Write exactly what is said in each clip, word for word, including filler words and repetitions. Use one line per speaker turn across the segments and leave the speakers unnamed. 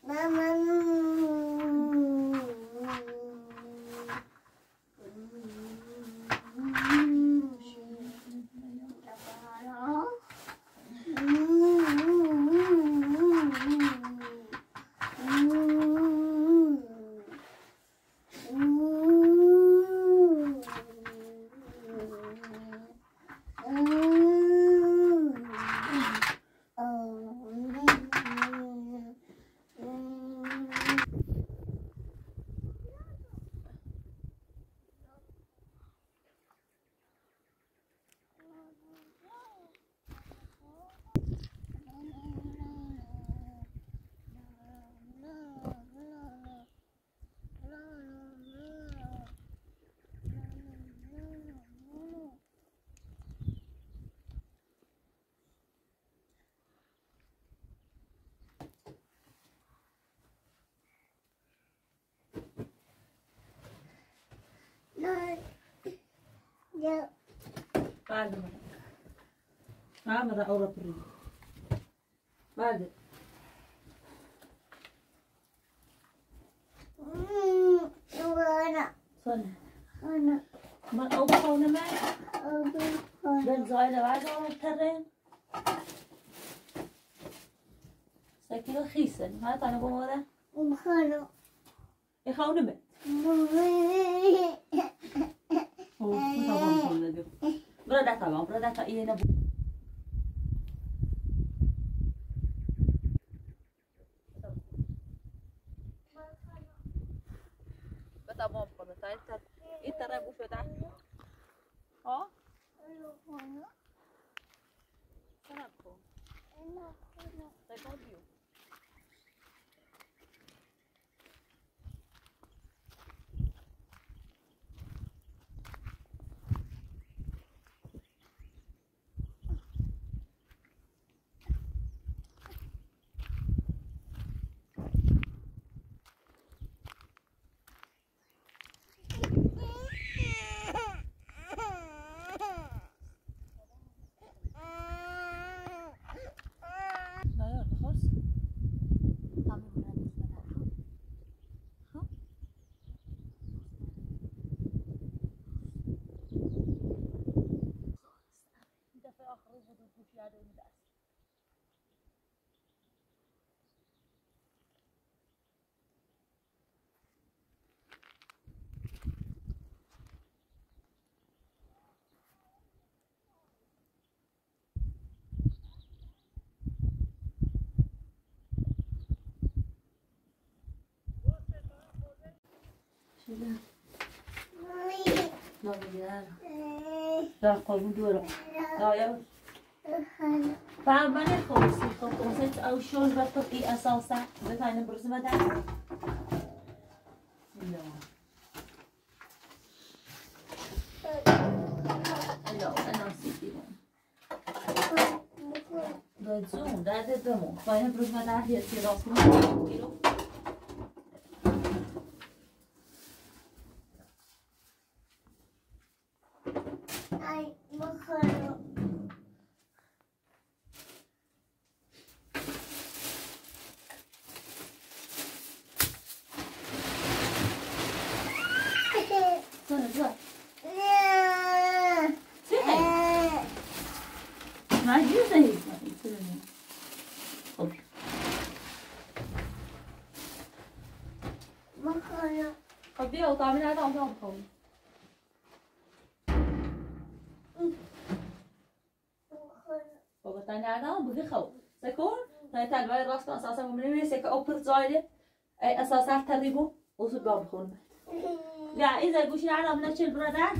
بعد مرة بعد مرة أورا بري بعد
أنا
صنع
أنا
ما أوبا هونا ما بل زايدة بعد ما ترين سكيلو خيسن ما تعرف هذا
ومخانو
يخاون بيت هو طبعا كل ده برا طبعا برا تا إيه نبو طبعا كل ده إنت إنت رأي بوش ده ها سنبكو تقوليو لا لا لا قلبي دوره لا يا فهم من خلصي خلصت أو شلون بتطبقي أساسا بتاعنا برز ما ده لا لا أنا نسيتي ده زوم ده ده دمو فانا برز ما ده هي سيراسمو كيلو
أي مخانو
صار صار ما يجوز هيك خذ
مخانو
خذيها وطعمينها هذا وطعم قوي وبطاني هذا بقي خو سكون تايتال باي راس أساسا من سك أوبر زايدة أي أساسا تريبو وصل باب خون لا إذا يقولش أنا من أشيل برادة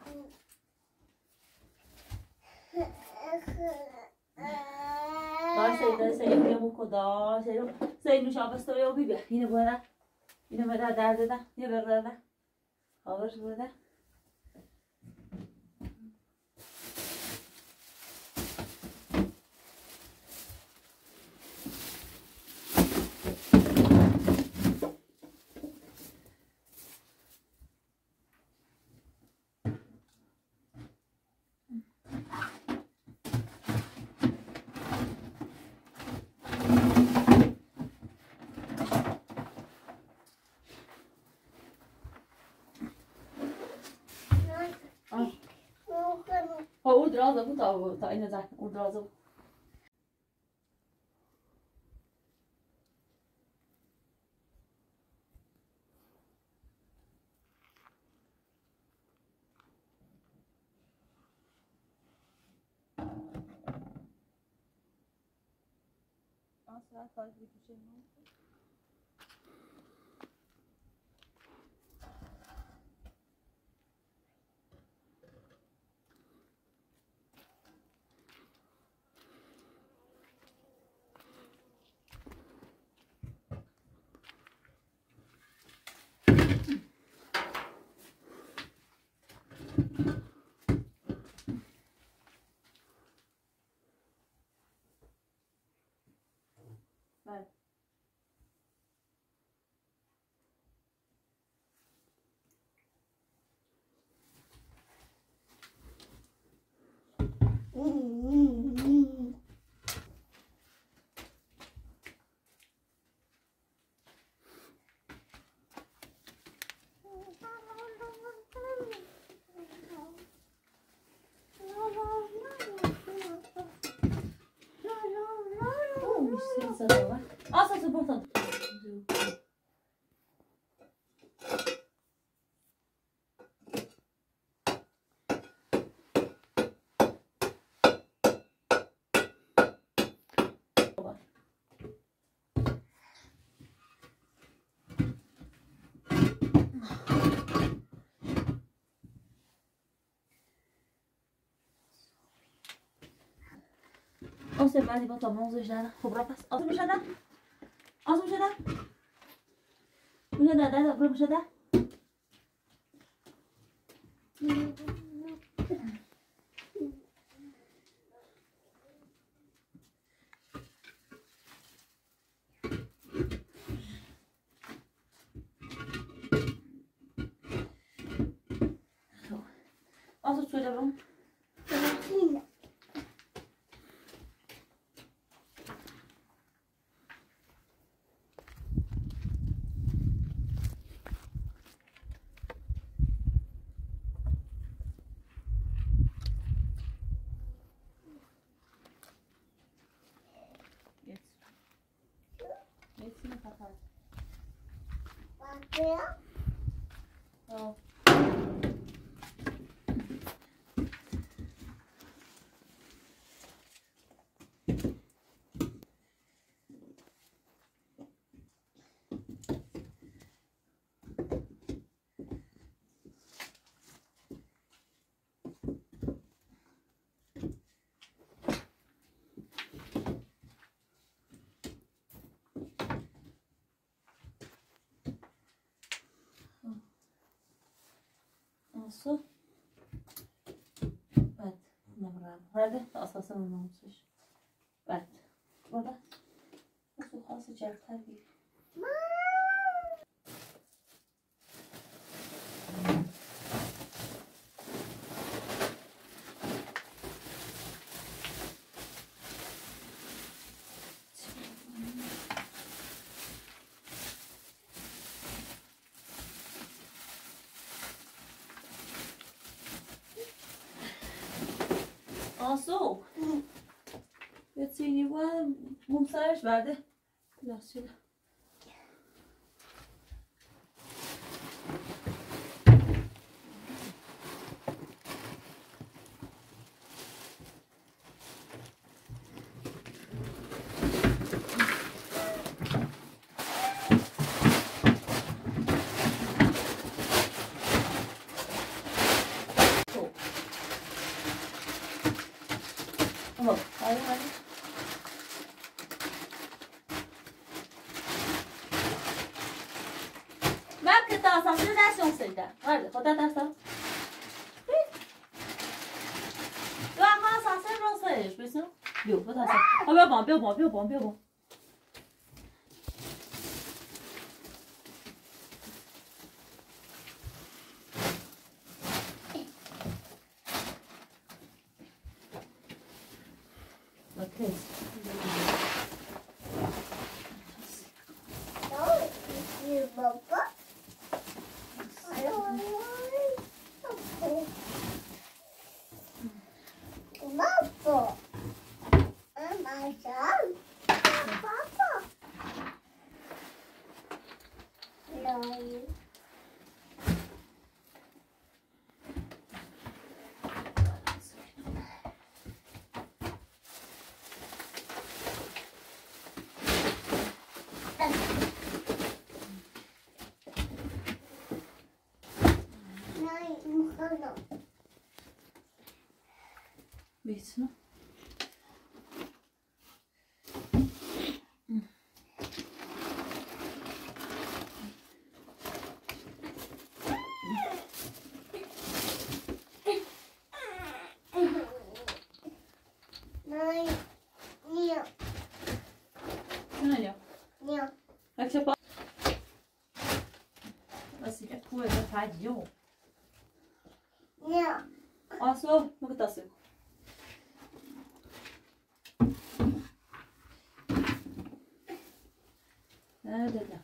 دا سيدا سيدا يمو كدا سيدا سيدا نشابستو يو بيبي هنا برا هنا برا درد ده هنا برا ده خبرش برا درازه بود تا تا اینو زد اون درازه بود آسا کار بکشه بله آسا تو برتن آسا بعدی با تا موزش داره خب را پس آسا میشه ده آسا میشه ده میشه ده ده برو میشه ده آسا توی ده برو Ja. Så بعد نمرم هرده اساسا نموسش بعد burada nasıl hası certer bir آسو یه چیزی بود ممسرش برده لاس شده Guarda, quanta atenção. Eu amasso assim pra vocês, por isso. Viu? Vou dar assim. Ó, meu bom, meu bom, meu bom, meu bom. Ok. بيتنا تعديو أصو مقتصد هذا ده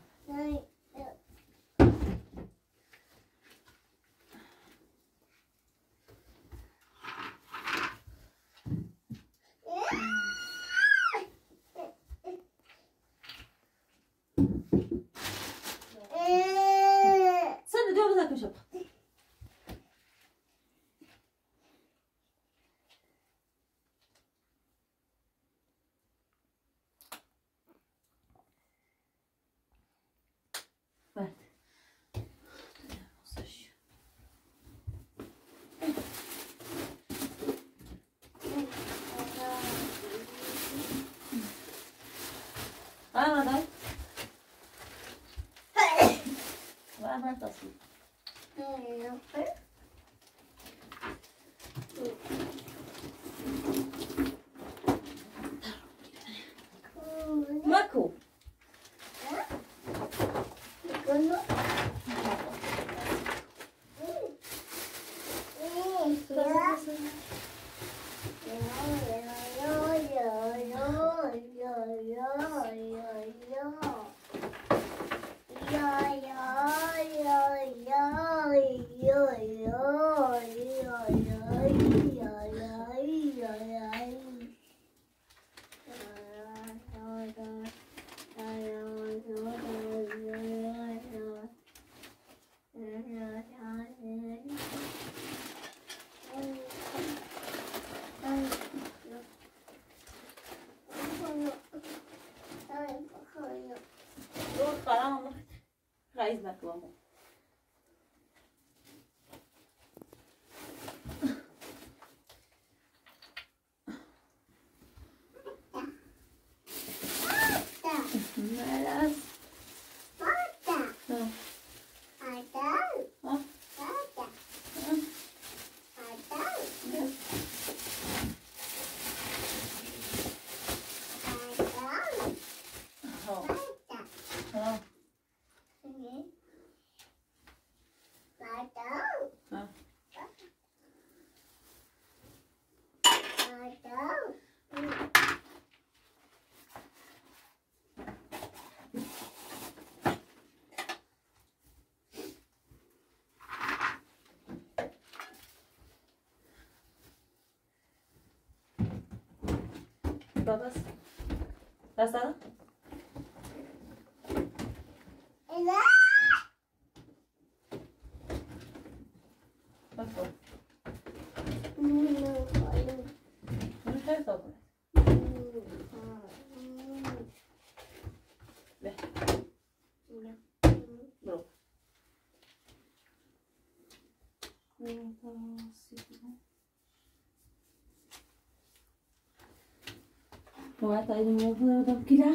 أنا ضاي وأنا تصل ماكو عايز مكواه مارس بس بس هذا مفهوم من خير طبعا به برو وقت عيد الموضوع ده كده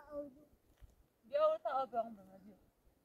بیا اون تا آب هم بمه بیا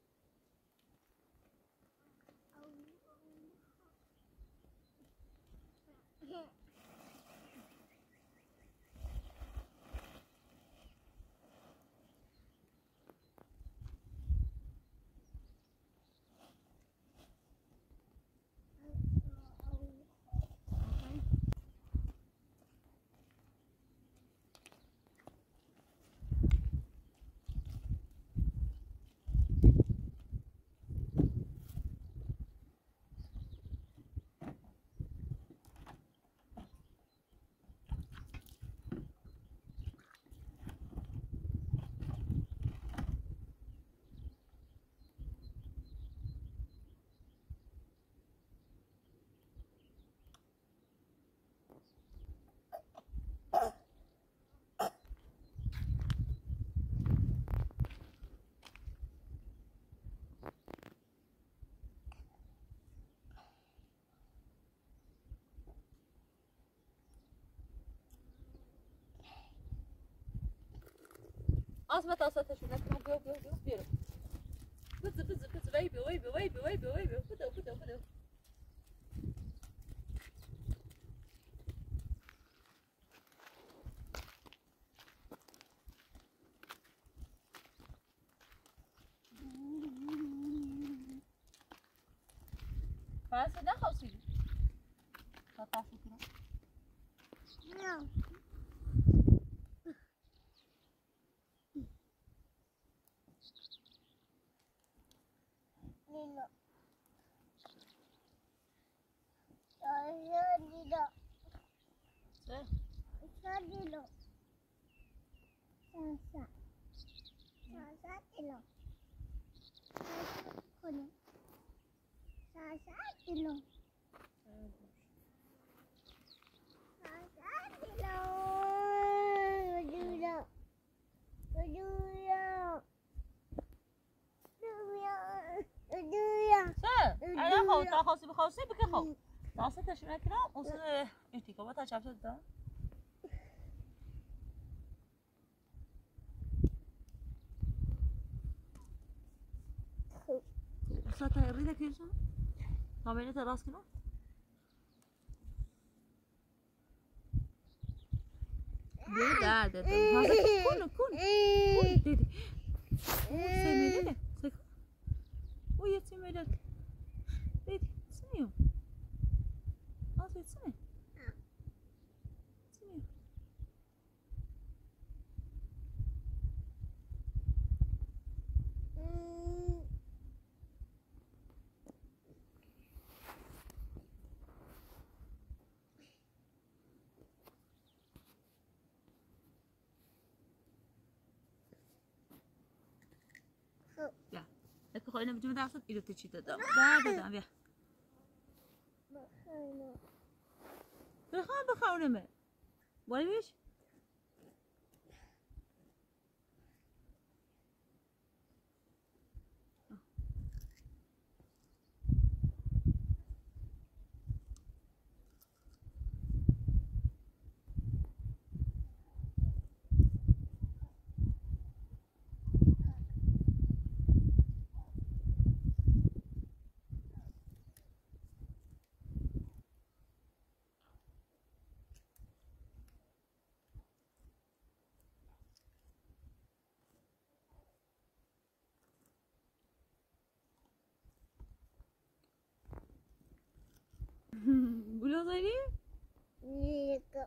أصبت أصبت شو نكمل بيو بيو بيو بيو بز بز بز ويبي ويبي ويبي ويبي ويبي بدو بدو بدو فاس ده خوسي خطافي كده
Lilo. Saya Lilo.
Saya.
Saya Lilo. Sasa. Sasa Lilo. Sasa Lilo. Sasa Lilo. Sasa Lilo. Lilo. Lilo.
أنا خو تا خواستی بخواستی بکن خو تاسه تشونه کنم اصلا اتیکا با تا چپ شد دا اصلا تا ریده کیشم کامله تا راست کنم ده ده ده کن کن کن دیدی سمیده سکن او یه سمیده دیدی سمیو آزید سمی سمیو بیا لکه خواهی نمیدونم درصد ایدو تیچی دادم در دادم بیا بخوام بخوانمه وای بیش بلو زنی؟
Lilo.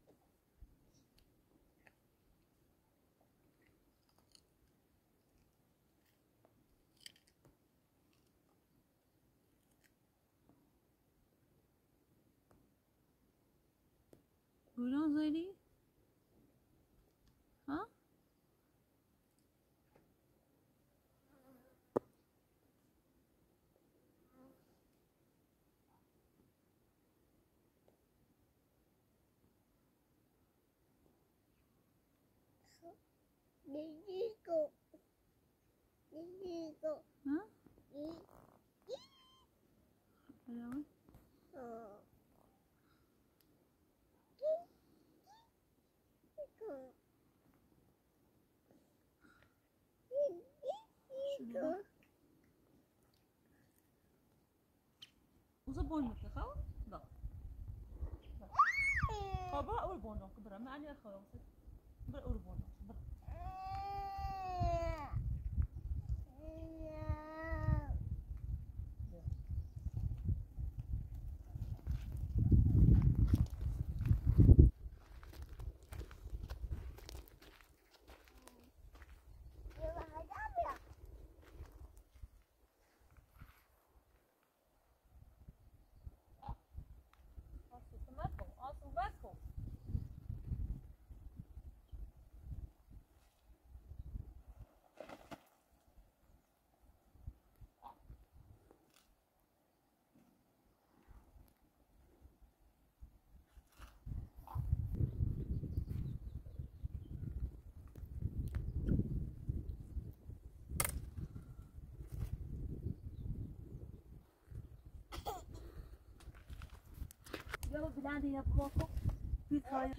بلو زنی؟ ها؟
Lilo. Lilo.
ها؟
Lilo.
بلو
Oh.
وزا بون مثل خو لا خبر أول بونو كبر ما عليه خو كبر أول بونو كبر يلا بلادي يا بابا في خايف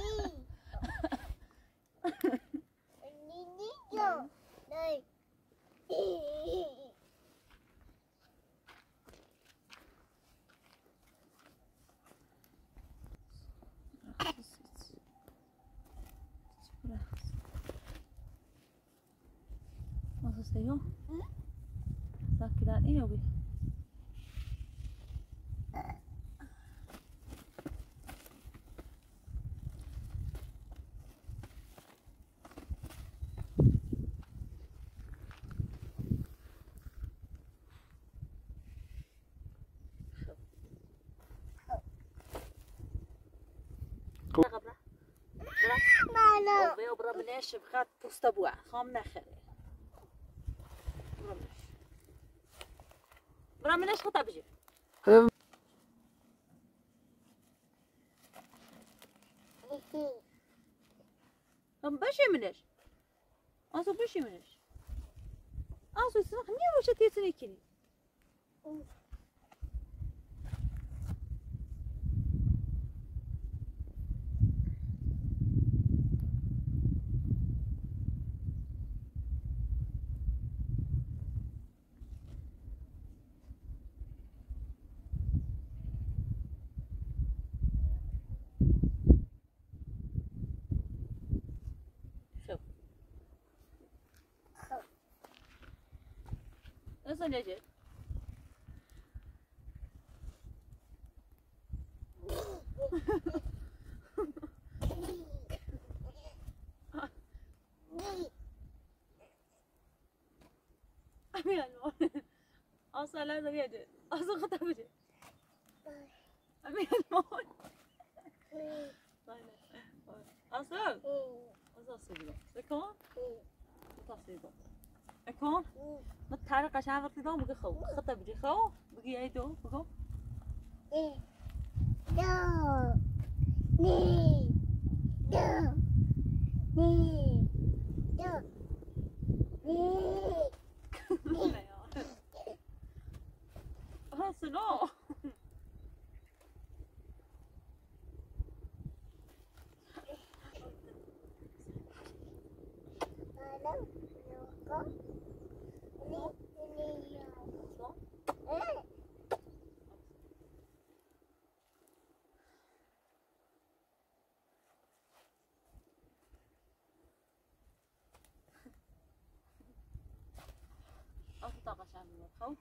Nasıl seviyor? Sakiler iyi abi. وبرا مناش بخات تستبوع خام نخلي برا مناش برا مناش خطا بجي هم بشي مناش أصو بشي مناش أصو يسمح مية وش تيسني كني nasıl nece? أمين المول أصلا لازم يجي أصلا خطأ بجي أمين المول أصلا أصلا صيدة لكون تصيدة لكون نتحرك عشان عرفتي دوم بقي خو خطأ بجي خو بقي أي دوم بقو
دو ني دو ني دو ني
أصلا أفضل عشان الخو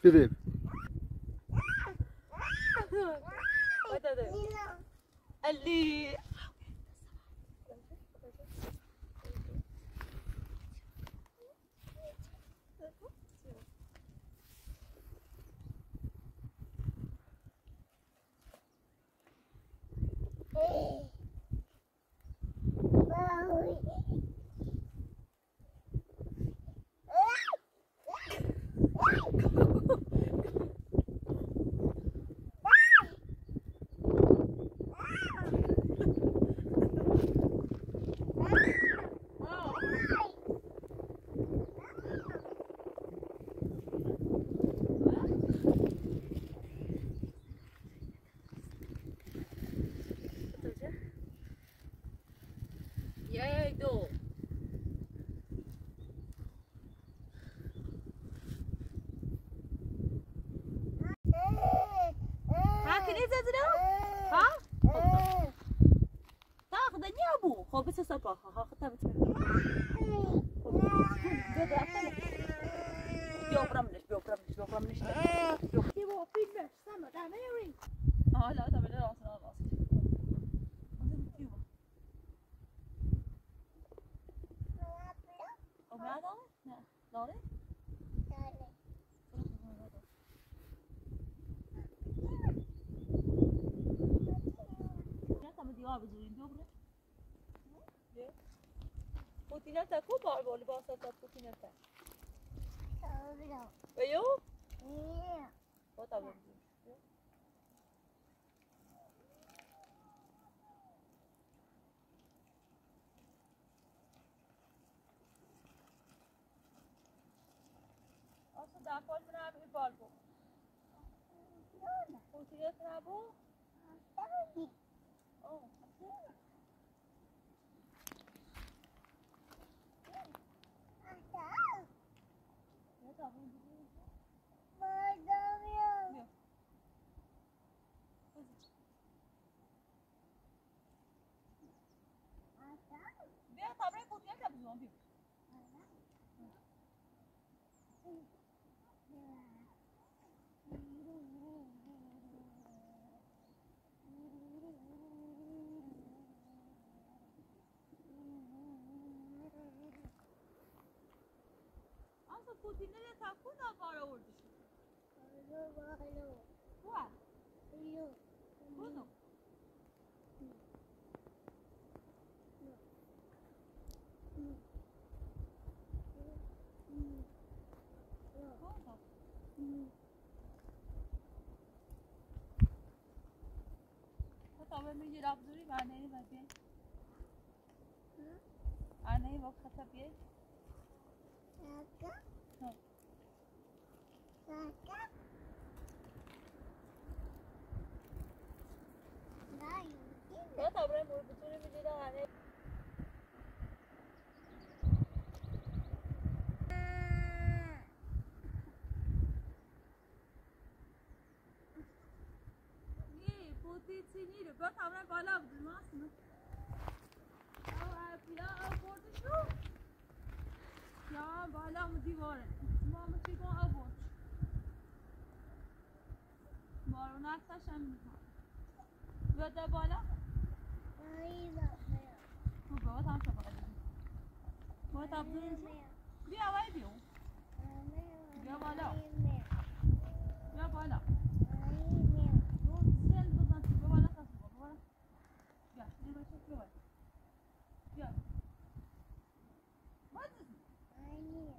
شده
اللي خب بس سبا ها خطا بتر بیا برامنش بیا برامنش بیا برامنش بیا بیا فیلمش سما ده میری آه لا تا بده راست راست او بعد نه داره نه تا دیوار بزنیم بیا برو Putinata ko bal bal basa ta putinata. Ayo? Iya. Oh tak boleh. Asa dah pun nak ambil bal bu. Putinata bu? Oh. Biar tak boleh putih tak betul ambil. Asal putih ni tak pun nak bawa urus. Hello, hello. What? Hello. Hello. طبعا میگی رابطوری معنی بگی معنی وقت خطا بیه ساکا ساکا نه طبعا رابطوری میگی معنی چینی رو با طبعا بالا بودیم ماست او اپیا او بردشو یا بالا مو دیواره ما مو چی کن او برد بارو نفتش هم میکنم بده بالا خوب باید هم شبا بودیم باید عبدالشو بیا وای بیو بیا بالا بیا بالا Yeah. What is it? I need.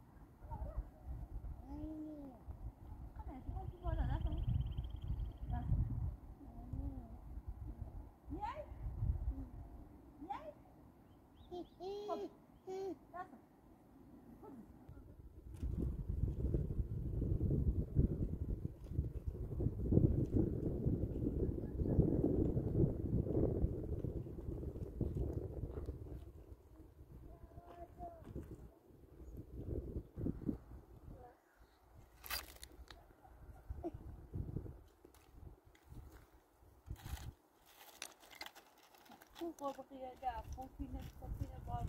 I need. Come here, come to water. That's all. That's all. Yay? Yay? Come. That's all. Por porque ya por fin por fin bal.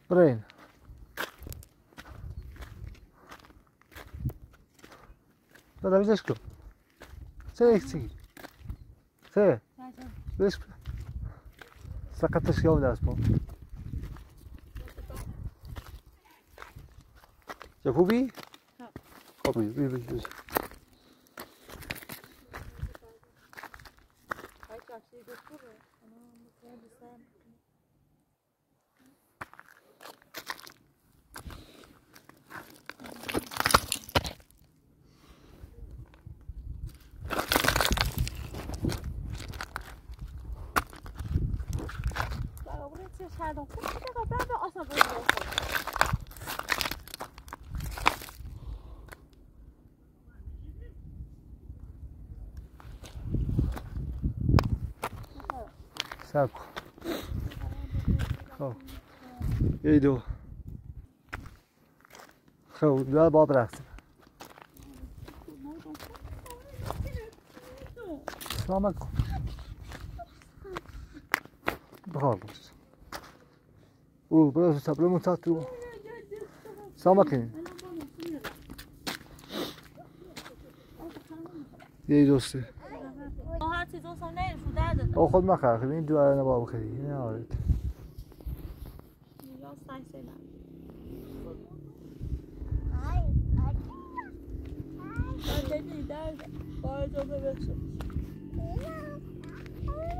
برين لا بيجيش كم سيك سيك سيك ليش سقطتش يوم ده اسمه جاكوبي خوبی بی بی بی ساكو خو يدو خو ده باب رقص سلامك بخار بس او براس صبرمون ساتو سلامك یه دوسته
هر چیز دوستم نمیشه داده
او خود مخر خیلی این دو الان بابا خیلی نه آرد
یا سایسه نه درده درده باید جا ببخشه